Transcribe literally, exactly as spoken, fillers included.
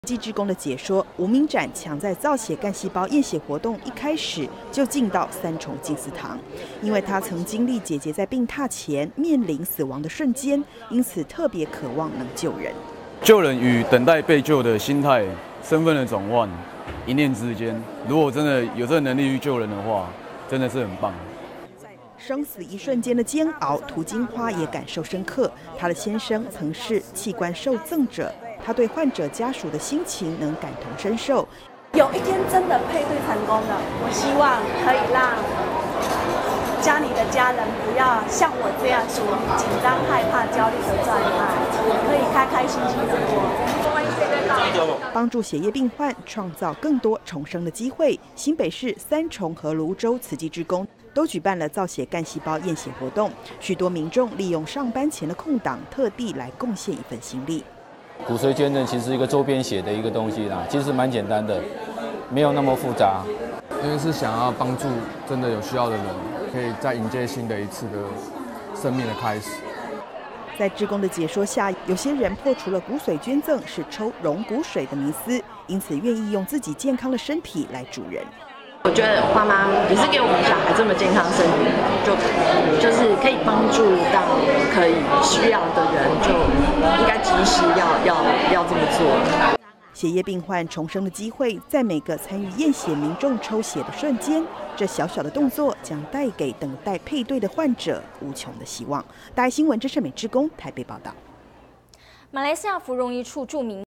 基志工的解说，吴明展抢在造血干细胞验血活动一开始就进到三重静思堂，因为他曾经历姐姐在病榻前面临死亡的瞬间，因此特别渴望能救人。 救人与等待被救的心态、身份的转换，一念之间，如果真的有这个能力去救人的话，真的是很棒。 生死一瞬间的煎熬，涂金花也感受深刻。她的先生曾是器官受赠者，她对患者家属的心情能感同身受。 有一天真的配对成功了，我希望可以让家里的家人不要像我这样属于紧张、害怕、焦虑的状态，可以开开心心的过。 帮助血液病患创造更多重生的机会。新北市三重和芦洲慈济志工都举办了造血干细胞验血活动，许多民众利用上班前的空档，特地来贡献一份心力。 骨髓捐赠其实是一个周边血的一个东西啦，其实蛮简单的，没有那么复杂。 因为是想要帮助真的有需要的人，可以再迎接新的一次的生命的开始。 在志工的解说下，有些人破除了骨髓捐赠是抽溶骨水的迷思，因此愿意用自己健康的身体来助人。 我觉得花妈也是给我们小孩这么健康身体，就就是可以帮助到可以需要的人，就应该及时要要要这么做。 血液病患重生的机会，在每个参与验血民众抽血的瞬间，这小小的动作将带给等待配对的患者无穷的希望。大爱新闻郑胜美志工台北报道。 马来西亚芙蓉一处著名